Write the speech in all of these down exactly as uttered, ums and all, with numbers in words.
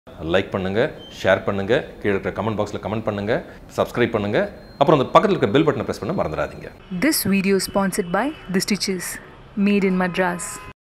Like பண்ணுங்கள், share பண்ணுங்கள், கீழே இருக்கிற கமெண்ட் பாக்ஸில் கமெண்ட் பண்ணுங்கள், சப்ஸ்கிரைப் பண்ணுங்கள். அப்புறம் அந்த பக்கத்தில் இருக்க பெல் பட்டனை ப்ரெஸ் பண்ண மறந்துடாதீங்க. This video is sponsored by The Stitches, made in Madras.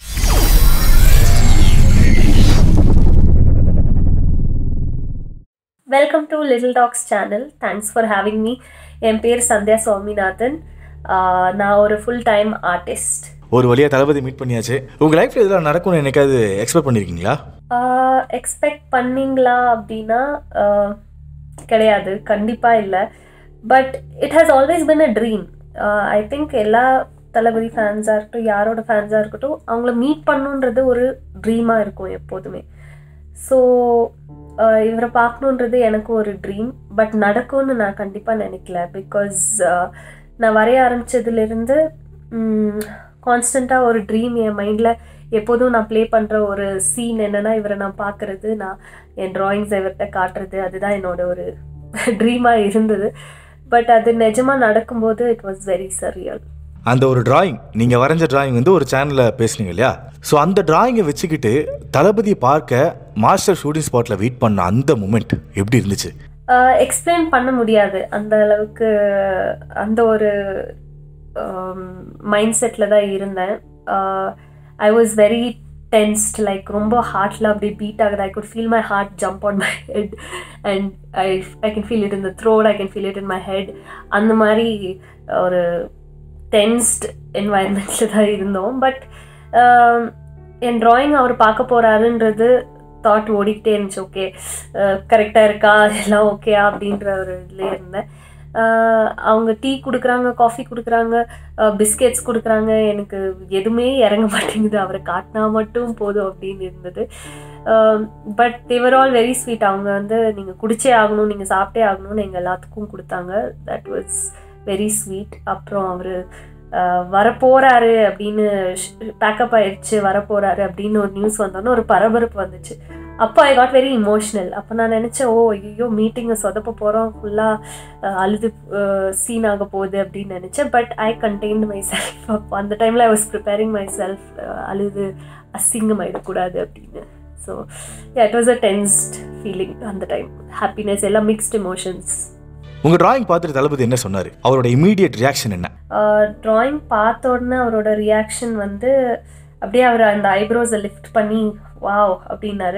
Welcome to Little Talks channel. Thanks for having me. என் பேர் சந்தியா சுவாமிநாதன். நான் ஒரு ஃபுல் டைம் ஆர்டிஸ்ட். ஒரு வழியாக தளபதி மீட் பண்ணியாச்சு. உங்கள் லைஃப்பில் இதெல்லாம் நடக்கும்னு என்னைக்காவது எக்ஸ்பெக்ட் பண்ணியிருக்கீங்களா? எக்ஸ்பெக்ட் பண்ணிங்களா அப்படின்னா கிடையாது, கண்டிப்பாக இல்லை. But it has always been a dream. I think எல்லா தளபதி ஃபேன்ஸாக இருக்கட்டும், யாரோட ஃபேன்ஸாக இருக்கட்டும், அவங்கள மீட் பண்ணுன்றது ஒரு ட்ரீமாக இருக்கும் எப்போதுமே. ஸோ இவரை பார்க்கணுன்றது எனக்கு ஒரு ட்ரீம். பட் நடக்கும்னு நான் கண்டிப்பாக நினைக்கல. பிகாஸ் நான் வரைய ஆரம்பித்ததுலேருந்து கான்ஸ்டண்ட்டாக ஒரு ட்ரீம் என் மைண்டில் எப்போதும் நான் ப்ளே பண்ணுற ஒரு சீன் என்னென்னா, இவரை நான் பார்க்குறது, நான் என் ட்ராயிங்ஸை இவர்கிட்ட காட்டுறது, அதுதான் என்னோட ஒரு ட்ரீமாக இருந்தது. பட் அது நிஜமாக நடக்கும்போது இட் வாஸ் வெரி சரியல். அந்த ஒரு டிராயிங், நீங்கள் வரைஞ்ச டிராயிங் வந்து ஒரு சேனலில் பேசுனீங்க இல்லையா? ஸோ அந்த டிராயிங்கை வச்சுக்கிட்டு தளபதி பார்க்க மாஸ்டர் ஷூட்டிங் ஸ்பாட்டில் வெயிட் பண்ண அந்த மூமெண்ட் எப்படி இருந்துச்சு? எக்ஸ்பிளைன் பண்ண முடியாது. அந்த அளவுக்கு அந்த ஒரு மைண்ட் செட்டில் தான் இருந்தேன். I was very tensed, like ரொம்ப ஹார்ட்டில் அப்படியே பீட் ஆகுது. I could feel my heart jump on my head and I I can feel it in the throat, I can feel it in my head. அந்த மாதிரி ஒரு tensed என்வாயர்மெண்ட்டில் தான் இருந்தோம். But N drawing அவர் பார்க்க போகிறாருன்றது தாட் ஓடிக்கிட்டே இருந்துச்சு. Okay, கரெக்டாக இருக்கா, எல்லாம் ஓகேயா அப்படின்ற ஒரு இதில் இருந்தேன். அவங்க டீ கொடுக்குறாங்க, காஃபி கொடுக்குறாங்க, பிஸ்கெட்ஸ் கொடுக்குறாங்க, எனக்கு எதுவுமே இறங்க மாட்டேங்குது. அவரை காட்டினா மட்டும் போதும் அப்படின்னு இருந்தது. But they were all very sweet. அவங்க வந்து நீங்கள் குடிச்சே ஆகணும், நீங்கள் சாப்பிட்டே ஆகணும்னு எங்கள் எல்லாத்துக்கும் கொடுத்தாங்க. That was very sweet. அப்புறம் அவர் வரப்போகிறாரு அப்படின்னு, பேக்கப் ஆயிடுச்சு, வரப்போகிறாரு அப்படின்னு ஒரு நியூஸ் வந்தோன்னே ஒரு பரபரப்பு வந்துச்சு. அப்போ ஐ காட் வெரி இமோஷ்னல். அப்போ நான் நினச்சேன், ஓ ஐயோ மீட்டிங்கை சொதப்ப போகிறோம், ஃபுல்லாக அழுது சீன் ஆக போகுது அப்படின்னு நினச்சேன். But I contained myself. அப்போ அந்த டைமில் I was preparing myself, அழுது அசிங்கம் ஆகிடக்கூடாது அப்படின்னு. So it was a tensed feeling அந்த டைம். ஹாப்பினஸ், எல்லாம் மிக்ஸ்ட் எமோஷன்ஸ். உங்கள் டிராயிங் பார்த்துட்டு தளபதி என்ன சொன்னார்? அவரோட இமீடியட் ரியாக்ஷன் என்ன? டிராயிங் பார்த்த உடனே அவரோட ரியாக்ஷன் வந்து அப்படியே அவர் அந்த ஐப்ரோஸை லிஃப்ட் பண்ணி வாவ் அப்படின்னாரு.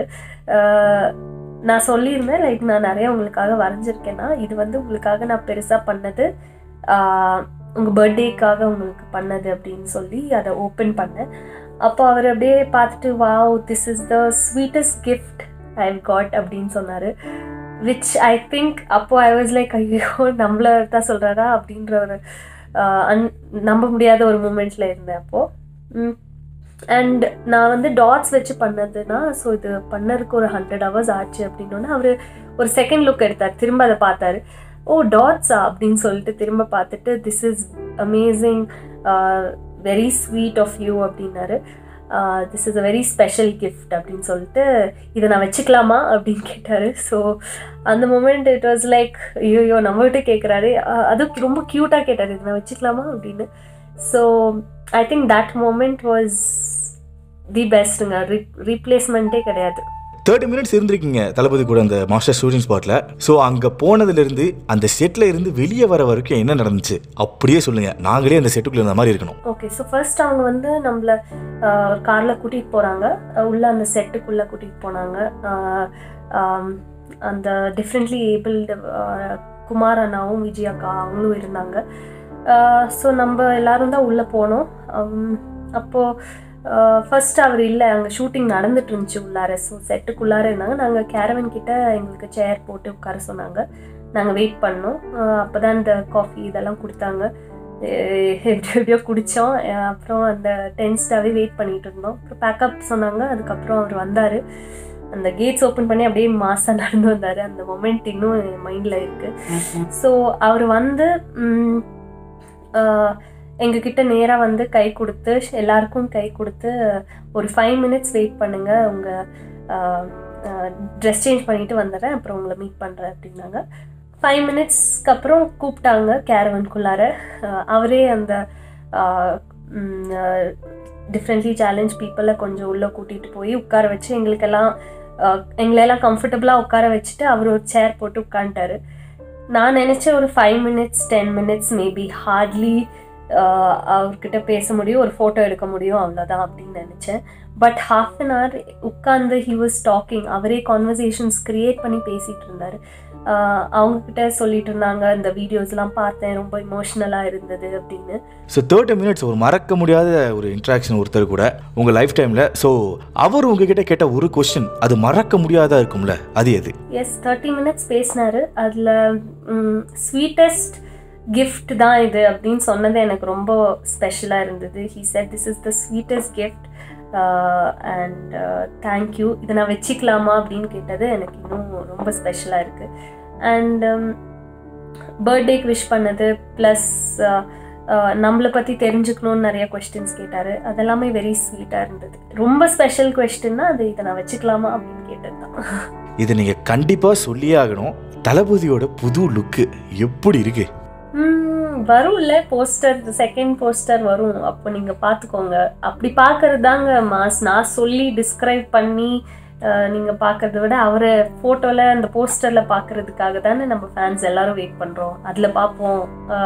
நான் சொல்லியிருந்தேன், லைக் நான் நிறைய உங்களுக்காக வரைஞ்சிருக்கேன்னா, இது வந்து உங்களுக்காக நான் பெருசாக பண்ணது, உங்கள் பர்த்டேக்காக உங்களுக்கு பண்ணது அப்படின்னு சொல்லி அதை ஓப்பன் பண்ணேன். அப்போ அவர் அப்படியே பார்த்துட்டு wow, this is the sweetest gift I have got அப்படின்னு சொன்னார். விச் ஐ திங்க் அப்போ ஐ வாஸ் லைக், ஐயோ நம்மள தான் சொல்கிறாரா அப்படின்ற ஒரு அன் நம்ப முடியாத ஒரு மூமெண்ட்டில் இருந்தேன் அப்போது. அண்ட் நான் வந்து டாட்ஸ் வச்சு பண்ணதுன்னா, ஸோ இது பண்ணதுக்கு ஒரு ஹண்ட்ரட் ஹவர்ஸ் ஆச்சு அப்படின்னோடனே அவர் ஒரு செகண்ட் லுக் எடுத்தார், திரும்ப அதை பார்த்தாரு. ஓ டாட்ஸா அப்படின்னு சொல்லிட்டு திரும்ப பார்த்துட்டு, this is amazing, very sweet of you அப்படின்னாரு. This is a very special gift அப்படின்னு சொல்லிட்டு, இதை நான் வச்சுக்கலாமா அப்படின்னு கேட்டார். ஸோ அந்த மூமெண்ட் இட் வாஸ் லைக், ஐயோ நம்மகிட்ட கேட்குறாரு, அது ரொம்ப க்யூட்டாக கேட்டார், இதை நான் வச்சுக்கலாமா அப்படின்னு. So I think that moment was the பெஸ்ட்டுங்க. ரீ ரீப்ளேஸ்மெண்ட்டே கிடையாது. தேர்ட்டி மினிட்ஸ் இருந்திருக்கீங்க தளபதி கூட அந்த மாஸ்டர் ஷூட்டிங் ஸ்பாட்டில். ஸோ அங்கே போனதுலேருந்து அந்த செட்டில் இருந்து வெளியே வர வரைக்கும் என்ன நடந்துச்சு அப்படியே சொல்லுங்கள். நாங்களே அந்த செட்டுக்குள்ள இருந்த மாதிரி இருக்கணும். ஓகே, ஸோ ஃபர்ஸ்ட் அவங்க வந்து நம்மளை காரில் கூட்டிகிட்டு போகிறாங்க, உள்ளே அந்த செட்டுக்குள்ளே கூட்டிகிட்டு போனாங்க. அந்த டிஃப்ரெண்ட்லி ஏபிள்டு குமார் அண்ணாவும் விஜய் அக்கா அவங்களும் இருந்தாங்க. ஸோ நம்ம எல்லோரும் தான் உள்ளே போனோம். அப்போது ஃபர்ஸ்ட் அவர் இல்லை, அங்கே ஷூட்டிங் நடந்துட்டு இருந்துச்சு உள்ளார. ஸோ செட்டுக்குள்ளார இருந்தாங்க. நாங்கள் கேரவன் கிட்ட எங்களுக்கு சேர் போட்டு உட்கார சொன்னாங்க. நாங்கள் வெயிட் பண்ணோம். அப்போ தான் இந்த காஃபி இதெல்லாம் கொடுத்தாங்க. எப்படி எப்படியோ குடித்தோம். அப்புறம் அந்த டென்ஸ்டாகவே வெயிட் பண்ணிகிட்டு இருந்தோம். அப்புறம் பேக்கப் சொன்னாங்க. அதுக்கப்புறம் அவர் வந்தார். அந்த கேட்ஸ் ஓப்பன் பண்ணி அப்படியே மாசாக நடந்து வந்தார். அந்த மொமெண்ட் இன்னும் என் மைண்டில் இருக்குது. ஸோ அவர் வந்து எங்ககிட்ட நேராக வந்து கை கொடுத்து, எல்லாருக்கும் கை கொடுத்து, ஒரு ஃபைவ் மினிட்ஸ் வெயிட் பண்ணுங்கள், உங்கள் ட்ரெஸ் சேஞ்ச் பண்ணிவிட்டு வந்துடுறேன், அப்புறம் உங்களை மீட் பண்ணுறேன் அப்படின்னாங்க. ஃபைவ் மினிட்ஸ்க்கு அப்புறம் கூப்பிட்டாங்க கேரவனுக்குள்ளார. அவரே அந்த டிஃப்ரெண்ட்லி சேலஞ்ச் பீப்புளை கொஞ்சம் உள்ளே கூட்டிகிட்டு போய் உட்கார வச்சு எங்களுக்கெல்லாம் எங்களெல்லாம் கம்ஃபர்டபுளாக உட்கார வச்சுட்டு அவர் ஒரு சேர் போட்டு உட்காந்துட்டாரு. நான் நினச்சேன் ஒரு five minutes ten minutes maybe hardly அவர்கிட்ட பேச முடியும், ஒரு ஃபோட்டோ எடுக்க முடியும், அவ்வளோதான் அப்படின்னு நினச்சேன். பட் ஹாஃப் அன் ஹவர் உட்காந்து ஹி வாஸ் டாக்கிங். அவரே கான்வர்சேஷன்ஸ் க்ரியேட் பண்ணி பேசிகிட்டு இருந்தார். அவங்கக்கிட்ட சொல்லிட்டு இருந்தாங்க, இந்த வீடியோஸ்லாம் பார்த்தேன், ரொம்ப இமோஷ்னலாக இருந்தது அப்படின்னு. ஸோ தேர்ட்டி மினிட்ஸ் ஒரு மறக்க முடியாத ஒரு இன்ட்ராக்ஷன் ஒருத்தர் கூட உங்கள் லைஃப் டைமில். ஸோ அவர் உங்ககிட்ட கேட்ட ஒரு கொஸ்டின் அது மறக்க முடியாதா இருக்கும்ல, அது எது? எஸ், தேர்ட்டி மினிட்ஸ் பேசினார். அதில் ஸ்வீட்டஸ்ட் கிஃப்ட் தான் இது அப்படின்னு சொன்னது எனக்கு ரொம்ப ஸ்பெஷலாக இருந்தது. He said this is the sweetest gift and thank you, இதை நான் வச்சுக்கலாமா அப்படின்னு கேட்டது எனக்கு இன்னும் ரொம்ப ஸ்பெஷலாக இருக்குது. அண்ட் பர்த்டேக்கு விஷ் பண்ணது ப்ளஸ் நம்மளை பற்றி தெரிஞ்சுக்கணுன்னு நிறைய கொஸ்டின்ஸ் கேட்டார். அதெல்லாமே வெரி ஸ்வீட்டாக இருந்தது. ரொம்ப ஸ்பெஷல் கொஸ்டின்னா அது இதை நான் வச்சுக்கலாமா அப்படின்னு கேட்டது தான். இது நீங்கள் கண்டிப்பாக சொல்லியே ஆகணும். தளபதியோட புது லுக்கு எப்படி இருக்கு? வரும் இல்லை, போஸ்டர் செகண்ட் போஸ்டர் வரும், அப்போ நீங்கள் பார்த்துக்கோங்க. அப்படி பார்க்கறது தாங்க மாஸ். நான் சொல்லி டிஸ்கிரைப் பண்ணி நீங்கள் பார்க்கறத விட அவரை ஃபோட்டோவில் அந்த போஸ்டரில் பார்க்கறதுக்காக தானே நம்ம ஃபேன்ஸ் எல்லாரும் வெயிட் பண்ணுறோம். அதில் பார்ப்போம்,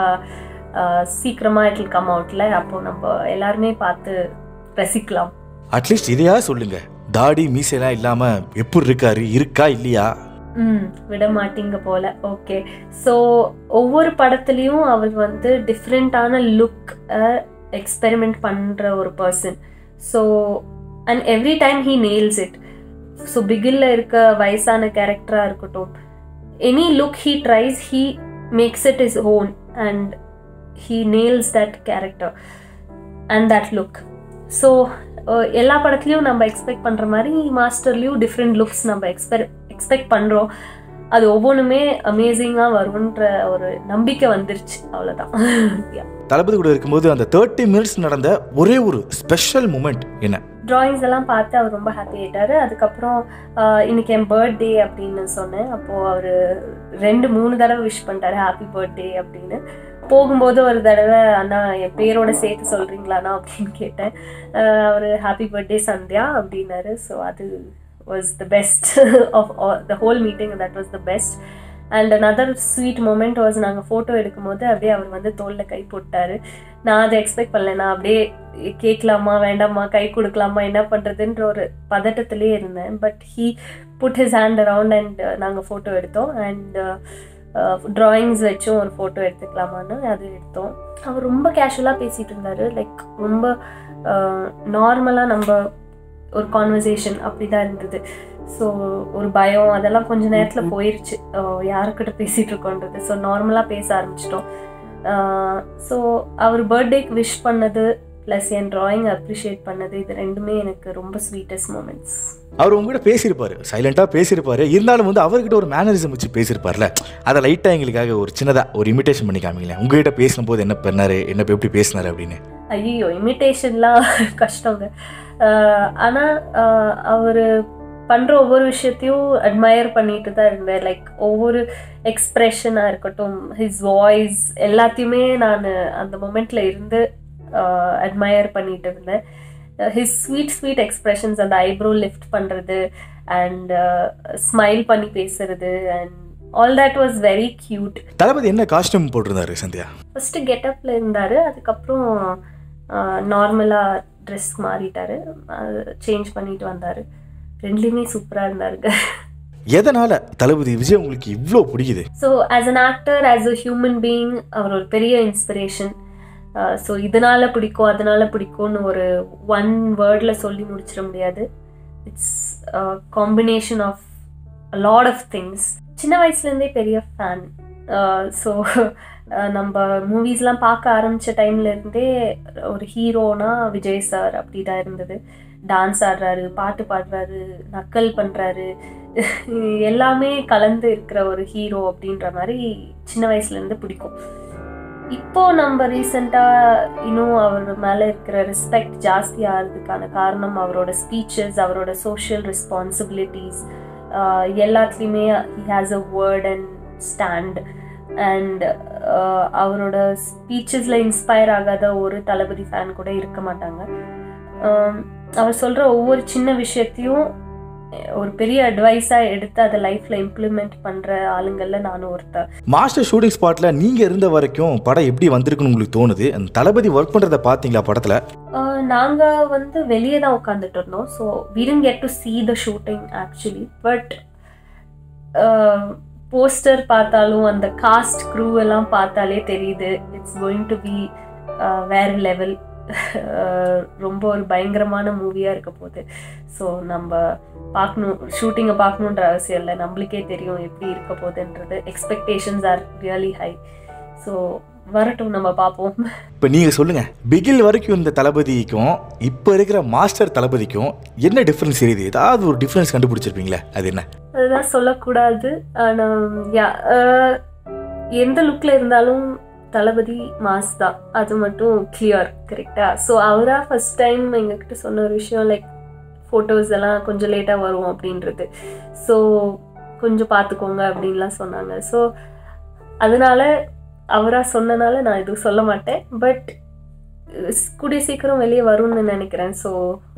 சீக்கிரமாக இட் வில் கம் அவுட்ல, அப்போ நம்ம எல்லாருமே பார்த்து ரசிக்கலாம். அட்லீஸ்ட் இதையா சொல்லுங்க, தாடி மீசைலாம் இல்லாமல் எப்படி இருக்காரு, இருக்கா இல்லையா? ம் விட மாட்டீங்க போல. ஓகே, ஸோ ஒவ்வொரு படத்துலையும் அவர் வந்து டிஃப்ரெண்ட்டான லுக் எக்ஸ்பெரிமெண்ட் பண்ணுற ஒரு person. So and every time he nails it. So பிகில்ல இருக்க வயசான கேரக்டராக இருக்கட்டும், any look he tries, he makes it his own and he nails that character and that look. So எல்லா படத்துலையும் நம்ம எக்ஸ்பெக்ட் பண்ணுற மாதிரி மாஸ்டர்லேயும் டிஃப்ரெண்ட் லுக்ஸ் நம்ம எக்ஸ்பெர் எக்ஸ்பெக்ட் பண்ணுறோம். அது ஒவ்வொன்றுமே அமேசிங்காக வரும்ன்ற ஒரு நம்பிக்கை வந்துருச்சு, அவ்வளோதான். தளபதி கூட இருக்கும்போது அந்த தேர்ட்டி மினிட்ஸ் நடந்த ஒரே ஒரு ஸ்பெஷல் மூமெண்ட் என்ன? ட்ராயிங்ஸ் எல்லாம் பார்த்து அவர் ரொம்ப ஹாப்பி ஆகிட்டாரு. அதுக்கப்புறம் இன்னைக்கு என் பர்த்டே அப்படின்னு சொன்னேன். அப்போது அவர் ரெண்டு மூணு தடவை விஷ் பண்ணிட்டாரு ஹாப்பி பர்த்டே அப்படின்னு. போகும்போது ஒரு தடவை அண்ணா என் பேரோட சேர்த்து சொல்கிறீங்களாண்ணா அப்படின்னு கேட்டேன். அவர் ஹாப்பி பர்த்டே சந்தியா அப்படின்னாரு. ஸோ அது was the best of all, the whole meeting, that was the best. And another sweet moment was நாங்கள் ஃபோட்டோ எடுக்கும்போது அப்படியே அவர் வந்து தோளில் கை போட்டார். நான் அதை எக்ஸ்பெக்ட் பண்ணல. நான் அப்படியே கேட்கலாமா வேண்டாமா, கை கொடுக்கலாமா, என்ன பண்ணுறதுன்ற ஒரு பதட்டத்திலே இருந்தேன். But he put his hand around and நாங்கள் ஃபோட்டோ எடுத்தோம். அண்ட் ட்ராயிங்ஸ் வச்சும் ஒரு ஃபோட்டோ எடுத்துக்கலாமான்னு அது எடுத்தோம். அவர் ரொம்ப கேஷுவலாக பேசிகிட்டு இருந்தார். லைக் ரொம்ப நார்மலாக நம்ம ஒரு கான்வர்சேஷன் அப்படி தான் இருந்தது. ஸோ ஒரு பயம் அதெல்லாம் கொஞ்சம் நேரத்தில் போயிடுச்சு, யாருக்கிட்ட பேசிகிட்டு இருக்கோன்றது. ஸோ நார்மலாக பேச ஆரம்பிச்சிட்டோம். ஸோ அவர் பர்த்டேக்கு விஷ் பண்ணது ப்ளஸ் என் ட்ராயிங் அப்ரிஷியேட் பண்ணது, இது ரெண்டுமே எனக்கு ரொம்ப ஸ்வீட்டஸ்ட் மூமெண்ட்ஸ். அவர் உங்ககிட்ட பேசியிருப்பாரு, சைலண்டாக பேசியிருப்பாரு, இருந்தாலும் வந்து அவர்கிட்ட ஒரு மேனரிசம் வச்சு பேசியிருப்பார்ல, அதை லைட்டாக எங்களுக்காக ஒரு சின்னதாக ஒரு இமிட்டேஷன் பண்ணி காமிங்களேன். உங்ககிட்ட பேசின போது என்ன பண்ணாரு, என்ன எப்படி பேசினாரு அப்படின்னு. ஐயோ, இமிட்டேஷன்லாம் கஷ்டங்க. ஆனால் அவர் பண்ணுற ஒவ்வொரு விஷயத்தையும் அட்மயர் பண்ணிட்டு தான் இருந்தேன். லைக் ஒவ்வொரு எக்ஸ்ப்ரெஷனாக இருக்கட்டும், ஹிஸ் வாய்ஸ் எல்லாத்தையுமே நான் அந்த மொமெண்ட்டில் இருந்து அட்மயர் பண்ணிட்டு இருந்தேன். ஹிஸ் ஸ்வீட் ஸ்வீட் எக்ஸ்ப்ரெஷன்ஸ், அந்த ஐப்ரோ லிஃப்ட் பண்ணுறது அண்ட் ஸ்மைல் பண்ணி பேசுறது and all that was very cute. Thalapathy என்ன காஸ்டியூம் போட்டிருந்தாரு சந்தியா? ஃபஸ்ட்டு கெட்டப்பில் இருந்தார், அதுக்கப்புறம் நார்மலாக ட்ரெஸ் மாறிட்டார், சேஞ்ச் பண்ணிட்டு வந்தார். ரெண்டுலேயுமே சூப்பராக இருந்தாருங்க. எதனால தளபதி விஜய் உங்களுக்கு இவ்வளோ பிடிக்குது? So as an actor, as a human being அவர் ஒரு பெரிய இன்ஸ்பிரேஷன். ஸோ இதனால பிடிக்கும் அதனால பிடிக்கும்னு ஒரு ஒன் வேர்டில் சொல்லி முடிச்சிட முடியாது. It's combination of lot of things. சின்ன வயசுலேருந்தே பெரிய ஃபேன். ஸோ நம்ம மூவிஸ்லாம் பார்க்க ஆரம்பித்த டைம்லேருந்தே ஒரு ஹீரோனா விஜய் சார் அப்படி தான் இருந்தது. டான்ஸ் ஆடுறாரு, பாட்டு பாடுறாரு, நக்கல் பண்ணுறாரு, எல்லாமே கலந்து இருக்கிற ஒரு ஹீரோ அப்படின்ற மாதிரி சின்ன வயசுலேருந்து பிடிக்கும். இப்போது நம்ம ரீசெண்டாக இன்னும் அவர் மேலே இருக்கிற ரெஸ்பெக்ட் ஜாஸ்தி ஆகிறதுக்கான காரணம் அவரோட ஸ்பீச்சஸ், அவரோட சோஷியல் ரெஸ்பான்சிபிலிட்டிஸ் எல்லாத்துலேயுமே he has a word and stand. And அவரோட ஸ்பீச்சஸில் இன்ஸ்பயர் ஆகாத ஒரு தளபதி ஃபேன் கூட இருக்க மாட்டாங்க. அவர் சொல்கிற ஒவ்வொரு சின்ன விஷயத்தையும் ஒரு பெரிய அட்வைஸாக எடுத்து அதை லைஃப்பில் இம்ப்ளிமெண்ட் பண்ணுற ஆளுங்களில் நானும் ஒருத்தர். மாஸ்டர் ஷூட்டிங் ஸ்பாட்டில் நீங்கள் இருந்த வரைக்கும் படம் எப்படி வந்திருக்குன்னு உங்களுக்கு தோணுது? அந்த தளபதி ஒர்க் பண்ணுறதை பார்த்தீங்களா படத்தில்? நாங்கள் வந்து வெளியே தான் உட்காந்துட்டு இருந்தோம். So we didn't get to see the shooting actually. But poster பார்த்தாலும் அந்த காஸ்ட் க்ரூ எல்லாம் பார்த்தாலே தெரியுது இட்ஸ் கோயிங் டு பி வேறு லெவல். ரொம்ப ஒரு பயங்கரமான மூவியாக இருக்க போகுது. ஸோ நம்ம பார்க்கணும், ஷூட்டிங்கை பார்க்கணுன்ற அவசியம் இல்லை, நம்மளுக்கே தெரியும் எப்படி இருக்க போகுதுன்றது. Expectations are really high. So வரட்டும், நம்ம பார்ப்போம். இப்போ நீங்கள் சொல்லுங்கள், பிகில் வரைக்கும் இந்த தளபதிக்கும் இப்போ இருக்கிற மாஸ்டர் தளபதிக்கும் என்ன டிஃப்ரென்ஸ் தெரியுது? ஏதாவது ஒரு டிஃப்ரென்ஸ் கண்டுபிடிச்சிருப்பீங்களே, அது என்ன? அதுதான் சொல்லக்கூடாது. ஆனால் யா எந்த லுக்கில் இருந்தாலும் தளபதி மாஸ் தான், அது மட்டும் கிளியர். கரெக்டாக? ஸோ அவராக ஃபஸ்ட் டைம் எங்ககிட்ட சொன்ன ஒரு விஷயம் லைக் ஃபோட்டோஸ் எல்லாம் கொஞ்சம் லேட்டாக வரும் அப்படின்றது. ஸோ கொஞ்சம் பார்த்துக்கோங்க அப்படின்லாம் சொன்னாங்க. ஸோ அதனால அவராக சொன்னனால நான் எதுவும் சொல்ல மாட்டேன். பட் கூடிய சீக்கிரம் வெளியே வரும்னு நினைக்கிறேன். ஸோ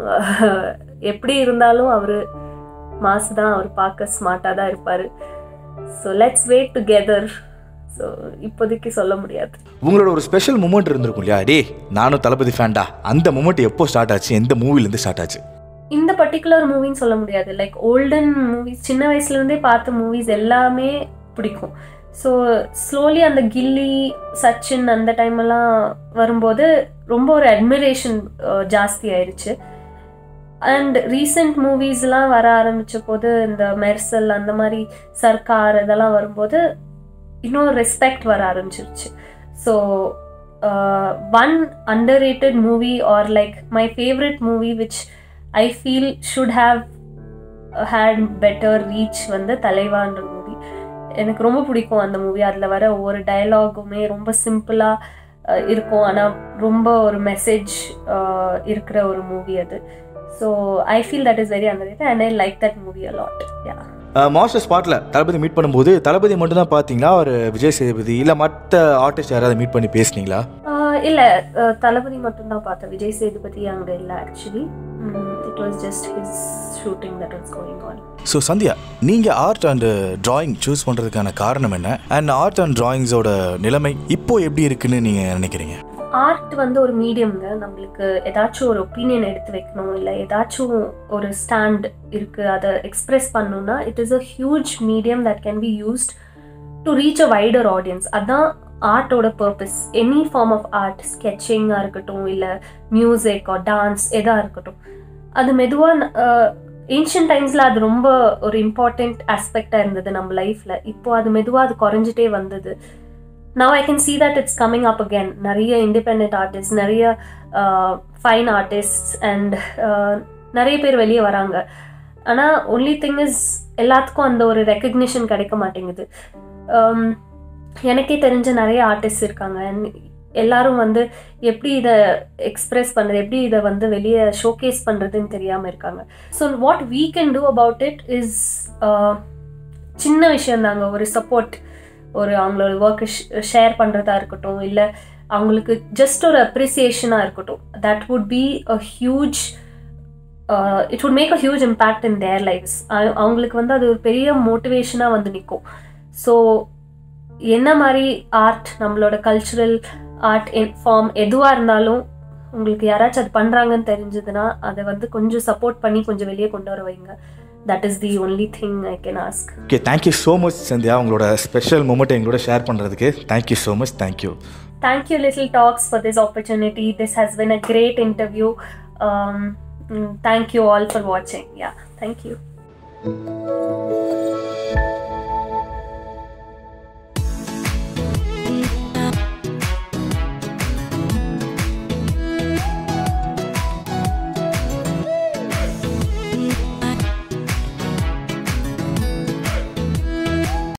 எப்படி இருந்தாலும் அவர் மாஸ் தான், அவர் பார்க்க ஸ்மார்ட்டாக தான் இருப்பார். So let's wait together. So இப்போதைக்கு சொல்ல முடியாது. உங்களோட ஒரு ஸ்பெஷல் மூமெண்ட் இருந்திருக்கும் இல்லையா? டே நானும் தளபதி ஃபேன்டா, அந்த மூமெண்ட் எப்போ ஸ்டார்ட் ஆச்சு? எந்த மூவிலேருந்து ஸ்டார்ட் ஆச்சு? இந்த பர்டிகுலர் மூவின்னு சொல்ல முடியாது. லைக் ஓல்டன் மூவிஸ், சின்ன வயசுலேருந்தே பார்த்த மூவிஸ் எல்லாமே பிடிக்கும். ஸோ ஸ்லோலி அந்த கில்லி, சச்சின் அந்த டைமெல்லாம் வரும்போது ரொம்ப ஒரு அட்மிரேஷன் ஜாஸ்தி ஆயிடுச்சு. அண்ட் ரீசெண்ட் மூவிஸ்லாம் வர ஆரம்பித்த போது இந்த மெர்சல் அந்த மாதிரி சர்க்கார் இதெல்லாம் வரும்போது இன்னும் ரெஸ்பெக்ட் வர ஆரம்பிச்சிருச்சு. So one underrated movie or like my favourite movie which I feel should have had better reach வந்து தலைவான்ற மூவி. எனக்கு ரொம்ப பிடிக்கும் அந்த மூவி. அதில் வர ஒவ்வொரு டயலாகுமே ரொம்ப சிம்பிளாக இருக்கும், ஆனால் ரொம்ப ஒரு மெசேஜ் இருக்கிற ஒரு மூவி அது. So I feel that is very underrated and I like that movie a lot. Yeah Master ஸ்பாட்டில் தளபதி மீட் பண்ணும்போது தளபதி மட்டும் தான் பார்த்தீங்களா, ஒரு விஜய் சேதுபதி இல்லை மற்ற ஆர்டிஸ்ட் யாராவது மீட் பண்ணி பேசுனீங்களா? இல்லை, தளபதி மட்டும்தான் பார்த்தேன். விஜய் சேதுபதி அங்கே இல்லை actually. It was just his shooting that was going on. So Sandhya, நீங்கள் ஆர்ட் அண்ட் ட்ராயிங் சூஸ் பண்ணுறதுக்கான காரணம் என்ன? அண்ட் ஆர்ட் அண்ட் ட்ராயிங்ஸோட நிலைமை இப்போ எப்படி இருக்குன்னு நீங்கள் நினைக்கிறீங்க? ஆர்ட் வந்து ஒரு மீடியம்ங்க. நம்மளுக்கு ஏதாச்சும் ஒரு ஒப்பீனியன் எடுத்து வைக்கணும், இல்லை ஏதாச்சும் ஒரு ஸ்டாண்ட் இருக்குது அதை எக்ஸ்ப்ரெஸ் பண்ணணும்னா it is a huge medium that can be used to reach a wider audience. அதுதான் ஆர்ட்டோட purpose. Any form of art, ஸ்கெட்சிங்காக இருக்கட்டும், இல்லை மியூசிக் ஆர் டான்ஸ் எதாக இருக்கட்டும், அது மெதுவாக ஏன்ஷியன்ட் டைம்ஸில் அது ரொம்ப ஒரு இம்பார்ட்டண்ட் ஆஸ்பெக்டாக இருந்தது நம்ம லைஃப்பில். இப்போது அது மெதுவாக அது குறைஞ்சிட்டே வந்தது. Now I can see that it's coming up again. நிறைய இண்டிபெண்ட் ஆர்டிஸ்ட், நிறைய ஃபைன் ஆர்டிஸ்ட் அண்ட் நிறைய பேர் வெளியே வராங்க. ஆனால் ஒன்லி திங் இஸ் எல்லாத்துக்கும் அந்த ஒரு ரெக்கக்னிஷன் கிடைக்க மாட்டேங்குது. எனக்கே தெரிஞ்ச நிறைய ஆர்டிஸ்ட் இருக்காங்க. எல்லாரும் வந்து எப்படி இதை எக்ஸ்ப்ரெஸ் பண்ணுறது, எப்படி இதை வந்து வெளியே ஷோகேஸ் பண்ணுறதுன்னு தெரியாமல் இருக்காங்க. So what we can do about it is சின்ன விஷயம் தாங்க. ஒரு சப்போர்ட், ஒரு அவங்களோட ஒர்க்கை ஷேர் பண்ணுறதா இருக்கட்டும், இல்லை அவங்களுக்கு ஜஸ்ட் ஒரு அப்ரிசியேஷனாக இருக்கட்டும். That would be a huge it would make a huge impact in their lifes. அவங்களுக்கு வந்து அது ஒரு பெரிய மோட்டிவேஷனாக வந்து நிற்கும். ஸோ என்ன மாதிரி ஆர்ட், நம்மளோட கல்ச்சுரல் ஆர்ட் ஃபார்ம் எதுவாக இருந்தாலும் உங்களுக்கு யாராச்சும் அது பண்ணுறாங்கன்னு தெரிஞ்சதுன்னா அதை வந்து கொஞ்சம் சப்போர்ட் பண்ணி கொஞ்சம் வெளியே கொண்டு வர வைங்க. That is the only thing I can ask. Okay, thank you so much Sandhya, உங்களோட ஸ்பெஷல் மொமெண்ட் எங்களோட ஷேர் பண்ணுறதுக்கு. Thank you so much. Thank you. Thank you Little Talks for this opportunity. This has been a great interview. Um, thank you all for watching. Yeah, thank you.